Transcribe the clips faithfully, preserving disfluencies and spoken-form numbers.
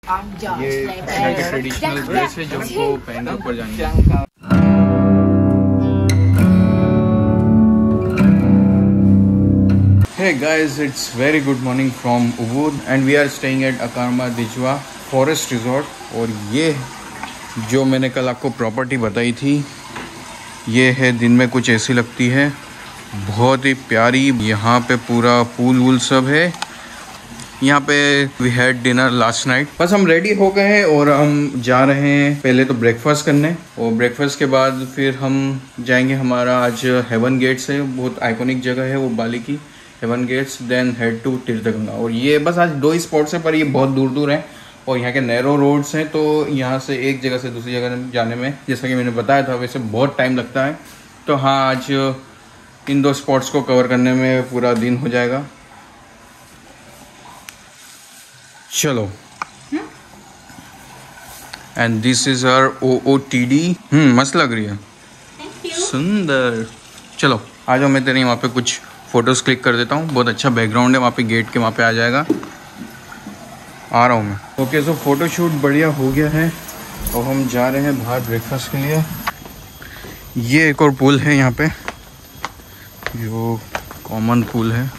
ये यहाँ के ट्रेडिशनल ड्रेस है जो हमको पहन के ऊपर जाएंगे। Hey guys, it's very good morning from Ubud and we are staying at Akarma Dijwa Forest Resort। और ये जो मैंने कल आपको प्रॉपर्टी बताई थी, ये है, दिन में कुछ ऐसी लगती है, बहुत ही प्यारी। यहाँ पे पूरा पूल वूल सब है। यहाँ पे we had dinner last night. बस हम रेडी हो गए हैं और हम जा रहे हैं पहले तो ब्रेकफास्ट करने, और ब्रेकफास्ट के बाद फिर हम जाएंगे, हमारा आज हेवन गेट्स है, बहुत आइकॉनिक जगह है वो बाली की, heaven gates, then head to Tirtagangga. और ये बस आज दो ही स्पॉट्स है, पर ये बहुत दूर दूर हैं और यहाँ के नैरो रोड्स हैं, तो यहाँ से एक जगह से दूसरी जगह जाने में, जैसा कि मैंने बताया था, वैसे बहुत टाइम लगता है। तो हाँ, आज इन दो स्पॉट्स को कवर करने में पूरा दिन हो जाएगा। चलो, and this is our O O T D. Hmm मस्त लग रही है, सुंदर। चलो आ जाओ, मैं तेरे वहाँ पे कुछ फोटोज क्लिक कर देता हूँ। बहुत अच्छा बैकग्राउंड है वहाँ पे, गेट के वहाँ पे आ जाएगा। आ रहा हूँ मैं। ओके, सो फोटो शूट बढ़िया हो गया है और हम जा रहे हैं बाहर ब्रेकफास्ट के लिए। ये एक और पूल है यहाँ पे, जो कॉमन पूल है।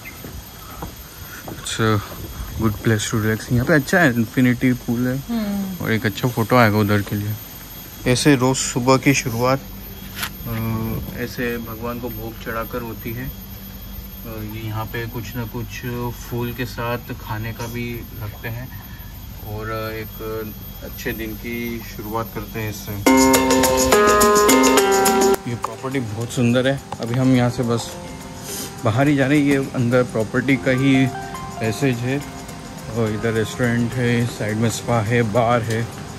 It's good place to relax. यहाँ पे अच्छा है, इन्फिनिटी पूल है और एक अच्छा फोटो आएगा उधर के लिए। ऐसे रोज़ सुबह की शुरुआत ऐसे भगवान को भोग चढ़ाकर होती है। ये यहाँ पे कुछ ना कुछ फूल के साथ खाने का भी रखते हैं और एक अच्छे दिन की शुरुआत करते हैं इससे। ये प्रॉपर्टी बहुत सुंदर है। अभी हम यहाँ से बस बाहर ही जा रहे हैं। ये अंदर प्रॉपर्टी का ही पैसेज है और इधर रेस्टोरेंट है, साइड में स्पा है, बार है।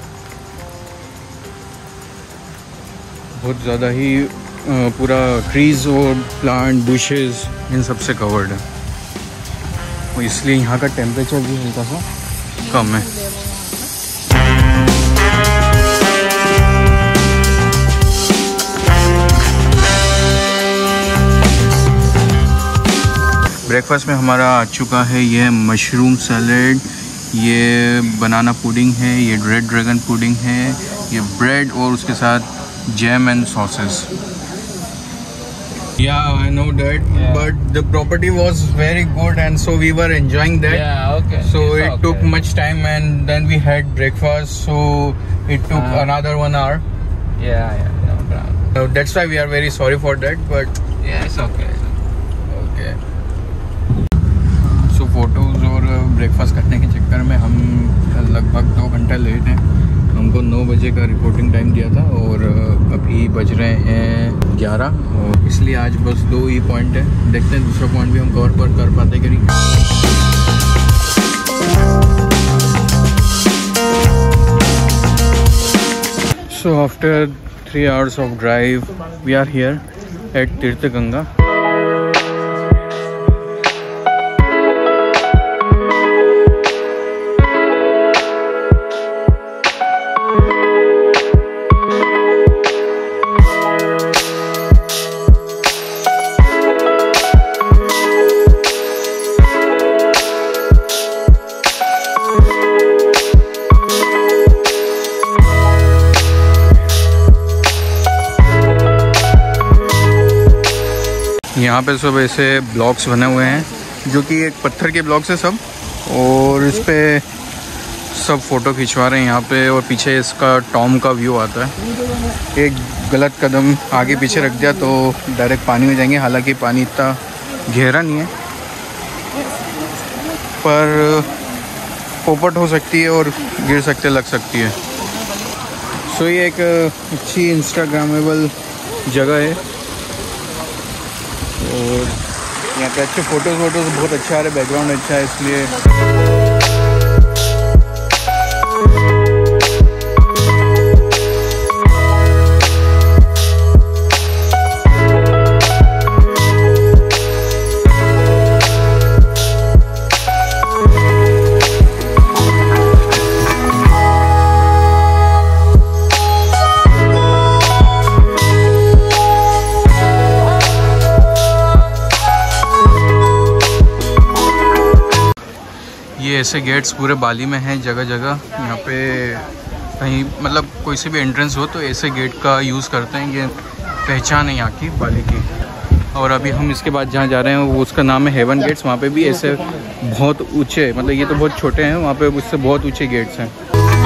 बहुत ज़्यादा ही पूरा ट्रीज़ और प्लांट बुशेस इन सब से कवर्ड है, और इसलिए यहाँ का टेम्परेचर भी हल्का सा कम है। ब्रेकफास्ट में हमारा आ चुका है ये मशरूम सैलेड, ये बनाना पुडिंग है, ये रेड ड्रैगन पुडिंग है, ये ब्रेड और उसके साथ jam and sauces. Yeah, I know that, yeah. But the property was very good and so we were enjoying that. Yeah, okay. So it's it okay. took much time and then we had breakfast, so it took uh, another one hour. Yeah, yeah, no problem. So that's why we are very sorry for that, but yeah, it's okay. Okay. So photos और breakfast करने के चक्कर में हम लगभग दो घंटा late हैं। हमको नौ बजे का रिपोर्टिंग टाइम दिया था और अभी बज रहे हैं ग्यारह, और इसलिए आज बस दो ही पॉइंट है। देखते हैं दूसरा पॉइंट भी हम कवर पर कर पाते कि नहीं। So after three hours of drive we are here at Tirta Gangga. यहाँ पे सब ऐसे ब्लॉक्स बने हुए हैं, जो कि एक पत्थर के ब्लॉक्स है सब, और इस पे सब फ़ोटो खिंचवा रहे हैं यहाँ पे। और पीछे इसका टॉम का व्यू आता है। एक गलत कदम आगे पीछे रख दिया तो डायरेक्ट पानी में जाएंगे। हालांकि पानी इतना गहरा नहीं है, पर पोपट हो सकती है और गिर सकते लग सकती है। सो ये एक अच्छी इंस्टाग्रामेबल जगह है और यहाँ पे अच्छे फ़ोटोज़ वोटोज़ बहुत अच्छा आ रहा है, बैकग्राउंड अच्छा है, इसलिए। ऐसे गेट्स पूरे बाली में हैं जगह जगह। यहाँ पे कहीं मतलब कोई से भी एंट्रेंस हो तो ऐसे गेट का यूज़ करते हैं, ये पहचान है यहाँ की बाली की। और अभी हम इसके बाद जहाँ जा रहे हैं वो उसका नाम है हेवन गेट्स। वहाँ पे भी ऐसे बहुत ऊंचे, मतलब ये तो बहुत छोटे हैं, वहाँ पे उससे बहुत ऊंचे गेट्स हैं।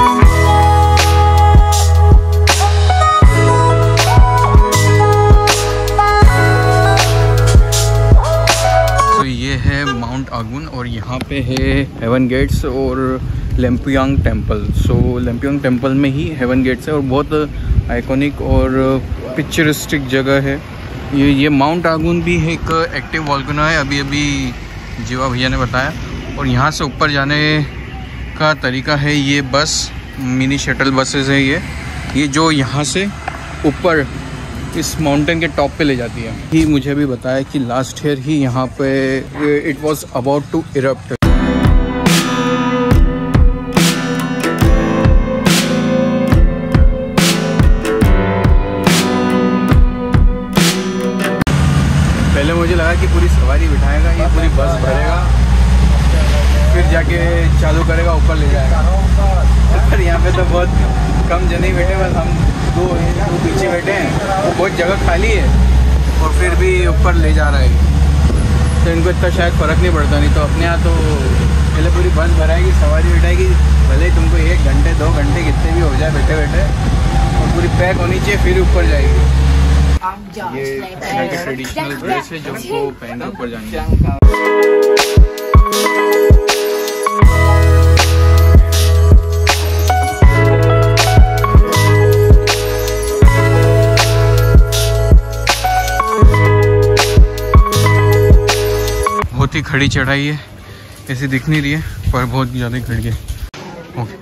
तो ये है माउंट आगुन और यहाँ पे है हेवन गेट्स और लेम्पुयांग टेम्पल। सो लेम्पुयांग टेम्पल में ही हेवन गेट्स है और बहुत आइकॉनिक और पिक्चरिस्टिक जगह है ये। ये माउंट आगुन भी एक एक्टिव वॉल्केनो है, अभी अभी जीवा भैया ने बताया। और यहाँ से ऊपर जाने का तरीका है ये बस, मिनी शटल बसेस है ये ये जो यहाँ से ऊपर इस माउंटेन के टॉप पे ले जाती है। ही मुझे भी बताया कि लास्ट ईयर ही यहाँ पे it was about to erupt. पहले मुझे लगा कि पूरी सवारी बिठाएगा, ये पूरी बस भरेगा फिर जाके चालू करेगा, ऊपर ले जाएगा। पर यहाँ पे तो बहुत कम जने बैठे, बस हम दो दो पीछे बैठे हैं, वो बहुत जगह खाली है और फिर भी ऊपर ले जा रहा है। तो इनको इतना शायद फ़र्क नहीं पड़ता, नहीं तो अपने यहाँ तो पहले पूरी बस भराएगी, सवारी बिठाएगी, भले ही तुमको एक घंटे दो घंटे कितने भी हो जाए बैठे बैठे, और पूरी पैक होनी चाहिए फिर ऊपर जाएगी। ये यहाँ के ट्रेडिशनल ड्रेस है जो को पहन ऊपर जाएंगे। बहुत ही खड़ी चढ़ाई है, ऐसी दिख नहीं रही है पर बहुत ज़्यादा खड़ी है। ओके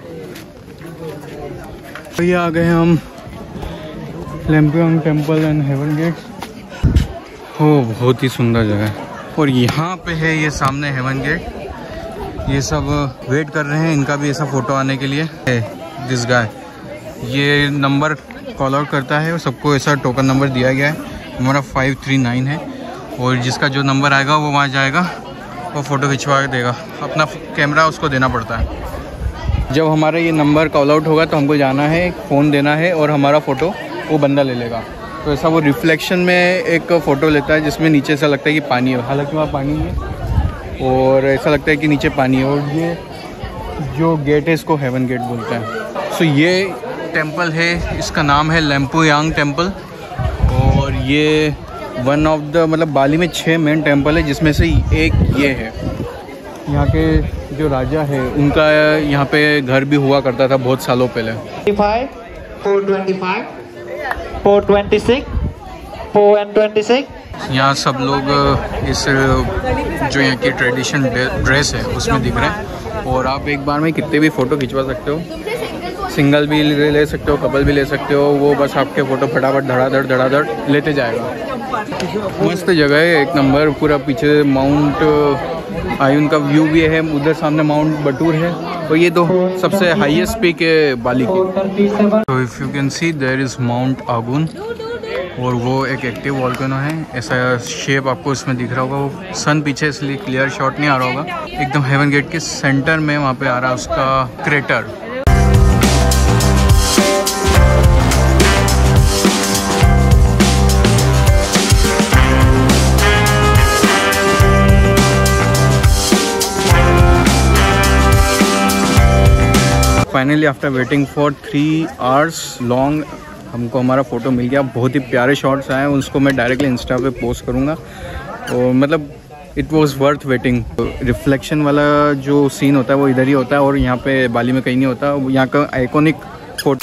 तो ये आ गए हम Lempuyang temple and heaven gates. हो बहुत ही सुंदर जगह है और यहाँ पे है ये सामने हेवन गेट। ये सब वेट कर रहे हैं इनका भी ऐसा फ़ोटो आने के लिए। दिस गाय ये नंबर कॉल आउट करता है और सबको ऐसा टोकन नंबर दिया गया है, हमारा फाइव थ्री नाइन है। और जिसका जो नंबर आएगा वो वहाँ जाएगा और फ़ोटो खिंचवा के देगा, अपना कैमरा उसको देना पड़ता है। जब हमारा ये नंबर कॉल आउट होगा तो हमको जाना है, फ़ोन देना है और हमारा फ़ोटो वो बंदा ले लेगा। तो ऐसा वो रिफ्लेक्शन में एक फ़ोटो लेता है जिसमें नीचे ऐसा लगता है कि पानी है, हालांकि वहाँ पानी है और ऐसा लगता है कि नीचे पानी है। और ये जो गेट है इसको हेवन गेट बोलते हैं। सो ये टेम्पल है, इसका नाम है लेम्पुयांग टेम्पल और ये वन ऑफ द मतलब बाली में छः मेन टेम्पल है जिसमें से एक ये है। यहाँ के जो राजा है उनका यहाँ पे घर भी हुआ करता था बहुत सालों पहले। four twenty-five, four twenty-six, four twenty-six. यहाँ सब लोग इस जो यहाँ की ट्रेडिशन ड्रेस है उसमें दिख रहे हैं और आप एक बार में कितने भी फ़ोटो खिंचवा सकते हो, सिंगल भी ले सकते हो, कपल भी ले सकते हो। वो बस आपके फ़ोटो फटाफट धड़ाधड़ धड़ाधड़ लेते जाएगा। मस्त जगह है एक नंबर। पूरा पीछे माउंट आयुन का व्यू भी है, उधर सामने माउंट बटूर है और ये दो सबसे हाईएस्ट पीक है बाली की। तो if you can see there is mount Agung और वो एक एक्टिव वॉल्केनो है। ऐसा शेप आपको इसमें दिख रहा होगा। वो सन पीछे इसलिए क्लियर शॉट नहीं आ रहा होगा। एकदम हेवन गेट के सेंटर में वहाँ पे आ रहा है उसका crater. Finally after waiting for three hours long हमको हमारा फ़ोटो मिल गया। बहुत ही प्यारे शॉट्स आए, उसको मैं डायरेक्टली इंस्टा पे पोस्ट करूँगा। और मतलब it was worth waiting. Reflection वाला जो सीन होता है वो इधर ही होता है और यहाँ पे बाली में कहीं नहीं होता। यहाँ का आइकॉनिक फोटो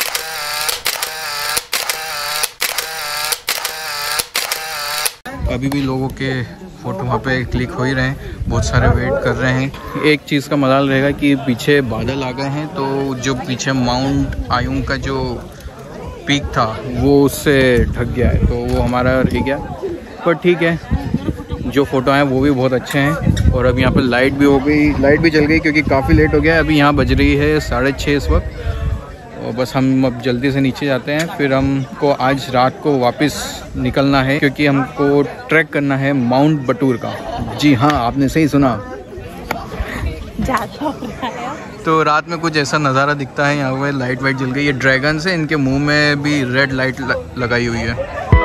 अभी भी लोगों के फ़ोटो वहाँ पे क्लिक हो ही रहे हैं, बहुत सारे वेट कर रहे हैं। एक चीज़ का मलाल रहेगा कि पीछे बादल आ गए हैं, तो जो पीछे माउंट आयुंग का जो पीक था वो उससे ढक गया है, तो वो हमारा रह गया। पर ठीक है, जो फ़ोटो हैं वो भी बहुत अच्छे हैं। और अब यहाँ पर लाइट भी हो गई, लाइट भी जल गई क्योंकि काफ़ी लेट हो गया। अभी यहाँ बज रही है साढ़े छः इस वक्त और बस हम अब जल्दी से नीचे जाते हैं। फिर हमको आज रात को वापस निकलना है क्योंकि हमको ट्रैक करना है माउंट बटूर का। जी हाँ, आपने सही सुना, जाता हो रहा है। तो रात में कुछ ऐसा नज़ारा दिखता है यहाँ पे, लाइट वाइट जल गई। ये ड्रैगन से इनके मुंह में भी रेड लाइट लगाई हुई है।